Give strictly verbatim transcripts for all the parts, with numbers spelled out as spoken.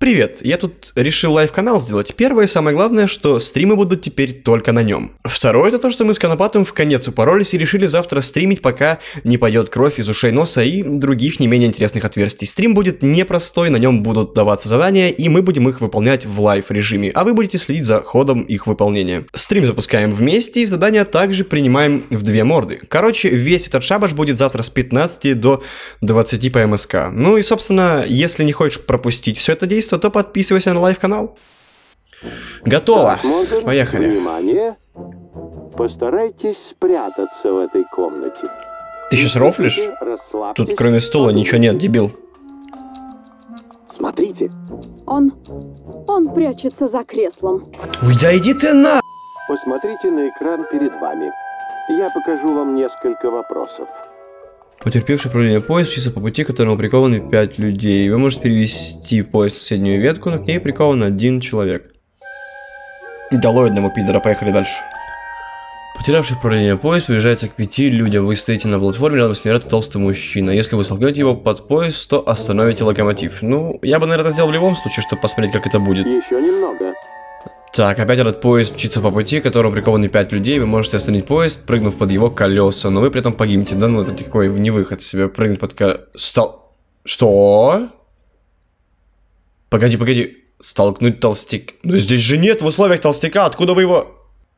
привет! Я тут решил лайв-канал сделать. Первое и самое главное, что стримы будут теперь только на нем. Второе, это то, что мы с Конопатым в конец упоролись и решили завтра стримить, пока не пойдет кровь из ушей, носа и других не менее интересных отверстий. Стрим будет непростой, на нем будут даваться задания, и мы будем их выполнять в лайв-режиме, а вы будете следить за ходом их выполнения. Стрим запускаем вместе, и задания также принимаем в две морды. Короче, весь этот шабаш будет завтра с пятнадцати до двадцати по МСК. Ну и, собственно, если не хочешь пропустить все это действие, то подписывайся на лайв-канал. Готово. Так, поехали. Внимание. Постарайтесь спрятаться в этой комнате. Ты сейчас рофлишь? Тут кроме стула ничего нет, дебил. Смотрите. Он... он прячется за креслом. Ой, да иди ты на... Посмотрите на экран перед вами. Я покажу вам несколько вопросов. Потерпевший управление поезд мчится по пути, к которому прикованы пять людей. Вы можете перевести поезд в соседнюю ветку, но к ней прикован один человек. Долой одного пидора, поехали дальше. Потерявший управление поезд приближается к пяти людям. Вы стоите на платформе, рядом с невероятно толстый мужчина. Если вы столкнете его под поезд, то остановите локомотив. Ну, я бы, наверное, это сделал в любом случае, чтобы посмотреть, как это будет. Еще немного. Так, опять этот поезд мчится по пути, к которому прикованы пять людей. Вы можете остановить поезд, прыгнув под его колеса, но вы при этом погибнете. Да ну, это такой невыход себе, прыгнуть под колеса. Стал... Что? Погоди, погоди. Столкнуть толстяк. Но здесь же нет в условиях толстяка, откуда вы его...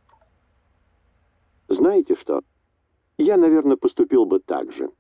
Знаете что? Я, наверное, поступил бы так же.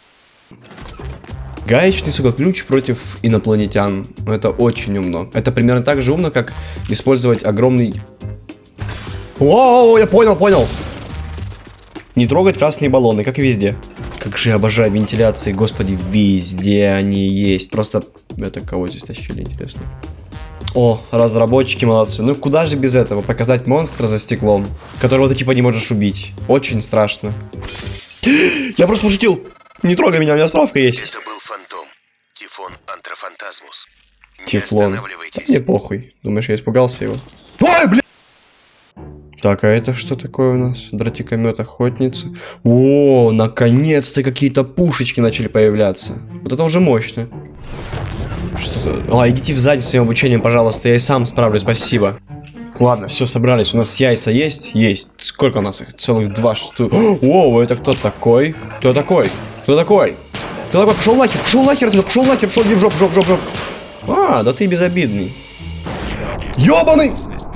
Гаечный сокоключ против инопланетян. Это очень умно. Это примерно так же умно, как использовать огромный... О, я понял, понял. Не трогать красные баллоны, как и везде. Как же я обожаю вентиляции, господи, везде они есть. Просто это кого здесь тащили, интересно. О, разработчики молодцы. Ну куда же без этого? Показать монстра за стеклом, которого ты типа не можешь убить. Очень страшно. Я просто пошутил. Не трогай меня, у меня справка есть. Это был фантом. Тифон антрофантазмус. Не Тефлон. останавливайтесь. Мне похуй. Думаешь, я испугался его? Ой, бля! Так, а это что такое у нас? Дротикомет, охотница. О, наконец-то какие-то пушечки начали появляться. Вот это уже мощно. Что-то... А, идите в задницу своим обучением, пожалуйста. Я и сам справлюсь, спасибо. Ладно, все, собрались. У нас яйца есть? Есть. Сколько у нас их? Целых два штук. О, это кто такой? Кто такой? Кто такой? Кто такой? Пошел нахер, пошел нахер отсюда, пошел нахер, пошел не в жоп, жоп, жоп, жоп. А, да ты безобидный. Ёбаный!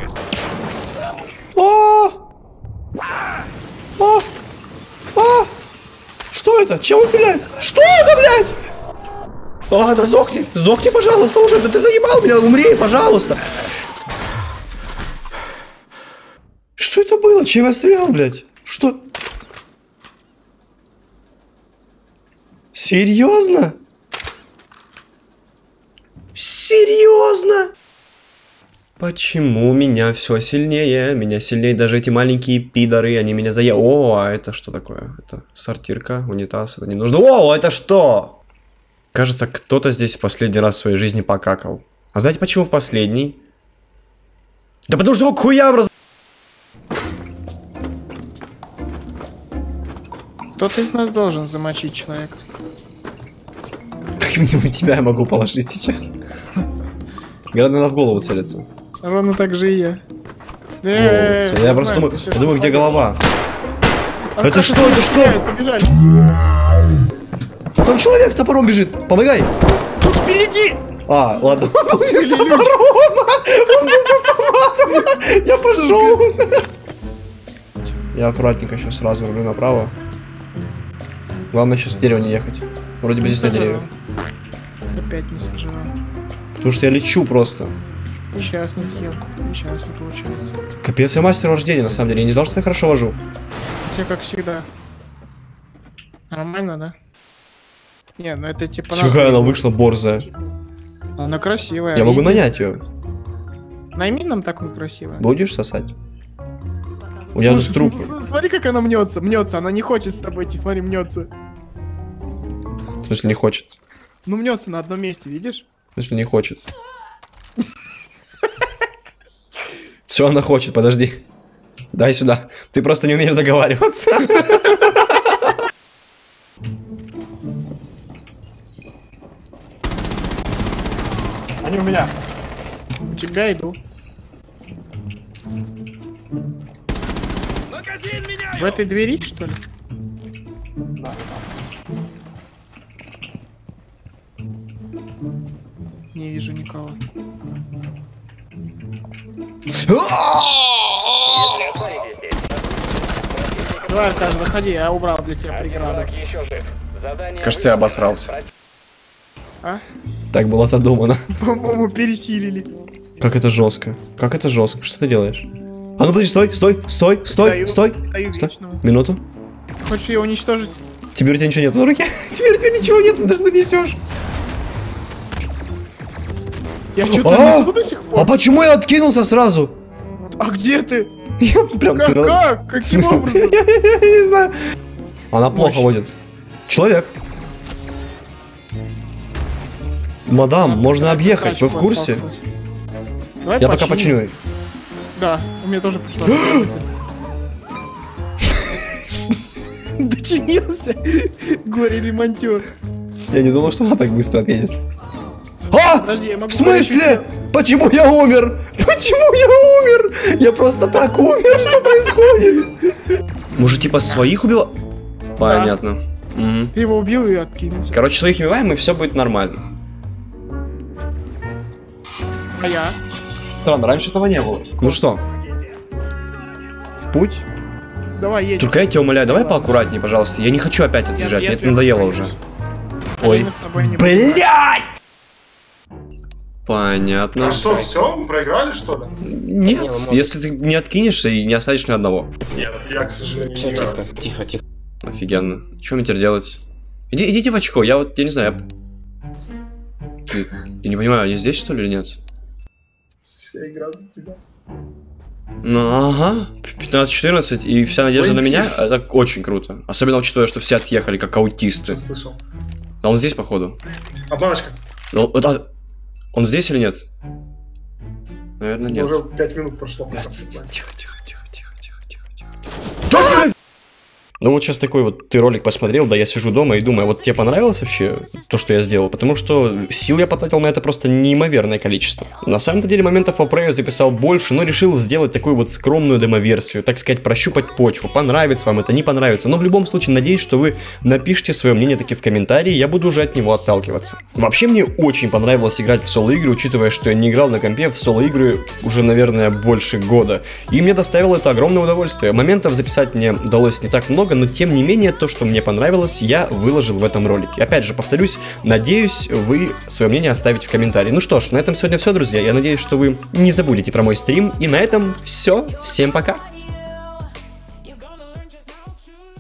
А! А! А! Что это? Чем он стреляет? Что это, блядь? А, да сдохни, сдохни, пожалуйста, уже, да ты заебал меня, умри, пожалуйста. Что это было? Чем я стрелял, блядь? Что? Серьезно? Серьезно? Почему меня все сильнее? Меня сильнее даже эти маленькие пидоры, они меня заебали. О, а это что такое? Это сортирка, унитаз, это не нужно. О, это что? Кажется, кто-то здесь в последний раз в своей жизни покакал. А знаете, почему в последний? Да потому что его к хуям раз... Кто-то из нас должен замочить человека. Как минимум тебя я могу положить сейчас. Гранат в голову целится. Ровно так же и я. Э, я просто думаю, я думаю, где голова. Это что, это что? Побежали. Там человек с топором бежит. Помогай. Тут впереди. А, ладно. Он был без топором. Он без автомата. Я пошел. Я аккуратненько сейчас сразу рулю направо. Главное сейчас в дерево не ехать. Вроде бы здесь нет деревьев. Опять не сожрал. Потому что я лечу просто. И сейчас не съел. И сейчас не получается. Капец, я мастер вождения, на самом деле. Я не знал, что я хорошо вожу. Все как всегда. Нормально, да? Не, ну это типа... Какая она вышла борзая. Она красивая. Я могу нанять ее. Найми нам такую красивую. Будешь сосать? У меня тут труп. Смотри, как она мнется, мнется. Она не хочет с тобой идти, смотри, мнется. В смысле не хочет? Ну мнется на одном месте, видишь? В смысле не хочет? Все, она хочет, подожди. Дай сюда. Ты просто не умеешь договариваться. Они у меня. У тебя иду. В этой двери, что ли? Да. Не вижу никого. Давай, Аркаш, заходи, я убрал для тебя преграду. Кажется, я обосрался. А? Так было задумано. По-моему, пересилили. Как это жестко. Как это жестко. Что ты делаешь? А ну подожди, стой, стой, стой, стой, Даю, стой. даю Стой. вечного. Минуту. Хочешь ее уничтожить? Теперь у тебя ничего нет на руке. Теперь у тебя ничего нет, ты что несешь? Я что-то А! несу до сих пор. А почему я откинулся сразу? А где ты? Я прям... Как? ты- Как? Каким В смысле? образом? Я я не знаю. Она плохо Мощно. водит. Человек. Мадам, можно объехать, вы в курсе? Давай Я пока починим. починю. Да, у меня тоже пришла такая мысль. Дочинился. Горе-ремонтер. Я не думал, что она так быстро отъедет. А! Подожди, я могу... В смысле? Почему я умер? Почему я умер? Я просто так умер, что происходит? Может, типа своих убил? Понятно. Мгм. Ты его убил и откинулся. Короче, своих убиваем, и все будет нормально. А я? Странно, раньше этого не было. Ну что? В путь? Давай, едем. Только я тебя умоляю, давай Ладно. поаккуратнее, пожалуйста. Я не хочу опять отъезжать, Я- мне я это надоело сверху уже. А Ой. мы с собой не Блять! Понятно. А что, все, мы проиграли, что ли? Нет, если ты не откинешься и не оставишь ни одного. Нет, я, к сожалению, не Все, играю. тихо, тихо, тихо. Офигенно. Что мне теперь делать? Иди, идите в очко, я вот, я не знаю, я... Я, я не понимаю, они здесь, что ли, или нет? Вся игра за тебя. Ну, ага, пятнадцать-четырнадцать, и вся надежда на меня, Лентиш. это очень круто. Особенно учитывая, что все отъехали, как аутисты. Что слышал? А он здесь, походу. А баночка? Ну, вот, а, он здесь или нет? Наверное, нет. Уже пять минут прошло. Бля, пока. ц- ц- Тихо, тихо, тихо, тихо, тихо, тихо, тихо. Да, блин! Ну вот сейчас такой вот ты ролик посмотрел, да я сижу дома и думаю, вот тебе понравилось вообще то, что я сделал? Потому что сил я потратил на это просто неимоверное количество. На самом-то деле моментов по Prey я записал больше, но решил сделать такую вот скромную демо-версию, так сказать, прощупать почву. Понравится вам это, не понравится. Но в любом случае надеюсь, что вы напишите свое мнение таки в комментарии, я буду уже от него отталкиваться. Вообще мне очень понравилось играть в соло-игры, учитывая, что я не играл на компе в соло-игры уже, наверное, больше года. И мне доставило это огромное удовольствие. Моментов записать мне удалось не так много, но тем не менее, то, что мне понравилось, я выложил в этом ролике. Опять же, повторюсь, надеюсь, вы свое мнение оставите в комментарии. Ну что ж, на этом сегодня все, друзья. Я надеюсь, что вы не забудете про мой стрим. И на этом все. Всем пока.